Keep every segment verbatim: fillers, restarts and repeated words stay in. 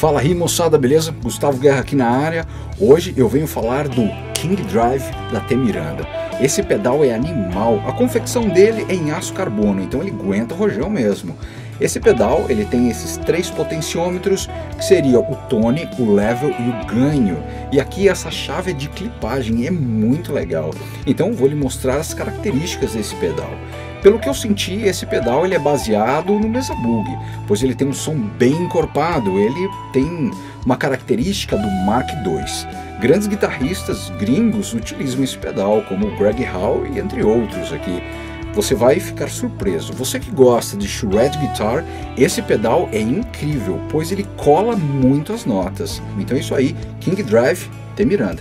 Fala aí, moçada, beleza? Gustavo Guerra aqui na área. Hoje eu venho falar do King Drive da T-Miranda. Esse pedal é animal, a confecção dele é em aço carbono, então ele aguenta rojão mesmo. Esse pedal ele tem esses três potenciômetros, que seria o tone, o level e o ganho. E aqui essa chave de clipagem é muito legal. Então vou lhe mostrar as características desse pedal. Pelo que eu senti, esse pedal ele é baseado no Mesa Boogie, pois ele tem um som bem encorpado, ele tem uma característica do Mark dois. Grandes guitarristas gringos utilizam esse pedal, como o Greg Howe e entre outros aqui. Você vai ficar surpreso. Você que gosta de shred guitar, esse pedal é incrível, pois ele cola muito as notas. Então é isso aí, King Drive T-Miranda.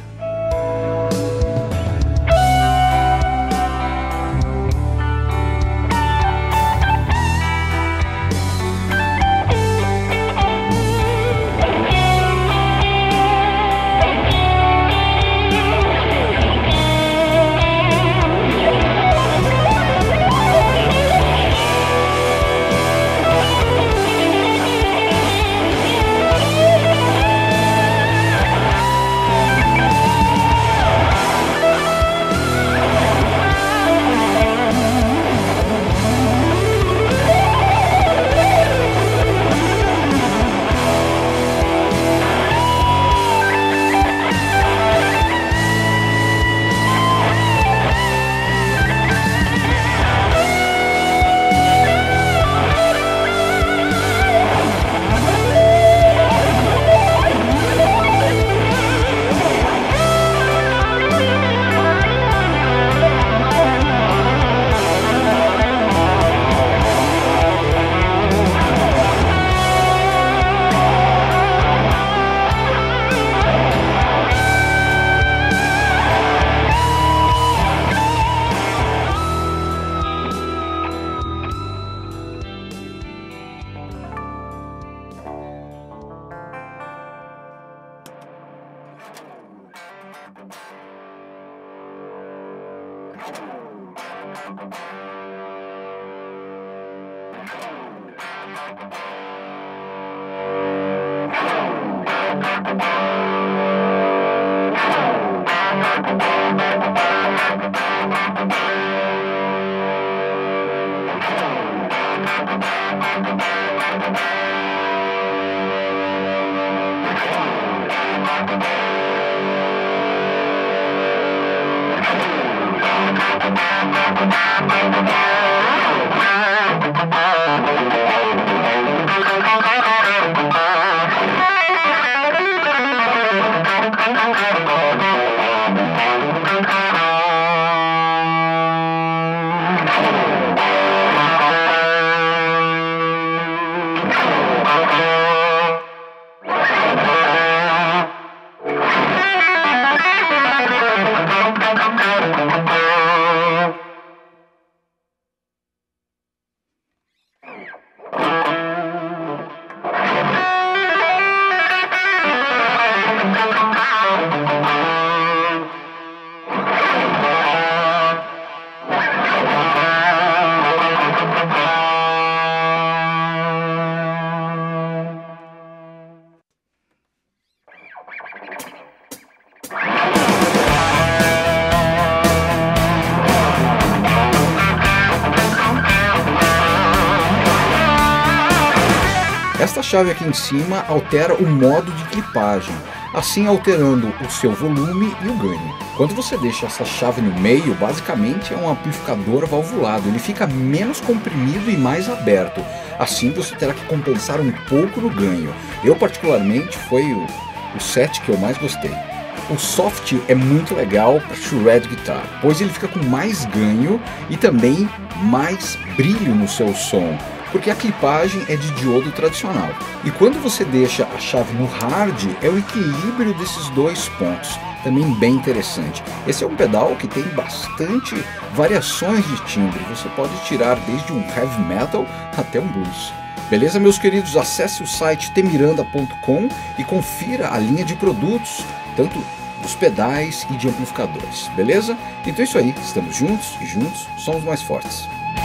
Esta chave aqui em cima altera o modo de clipagem, assim alterando o seu volume e o ganho. Quando você deixa essa chave no meio, basicamente é um amplificador valvulado, ele fica menos comprimido e mais aberto. Assim você terá que compensar um pouco no ganho. Eu particularmente foi o, o set que eu mais gostei. O soft é muito legal para shred guitar, pois ele fica com mais ganho e também mais brilho no seu som, porque a clipagem é de diodo tradicional. E quando você deixa a chave no hard, é o equilíbrio desses dois pontos, também bem interessante. Esse é um pedal que tem bastante variações de timbre, você pode tirar desde um heavy metal até um blues. Beleza, meus queridos? Acesse o site T Miranda ponto com e confira a linha de produtos, tanto dos pedais e de amplificadores, beleza? Então é isso aí, estamos juntos e juntos somos mais fortes.